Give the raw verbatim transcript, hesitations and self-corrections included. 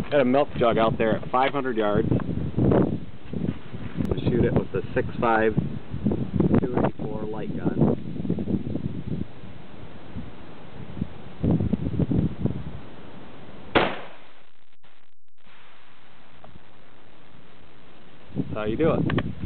Got a milk jug out there at five hundred yards. To shoot it with the six five two eighty-four light gun. That's how you do it.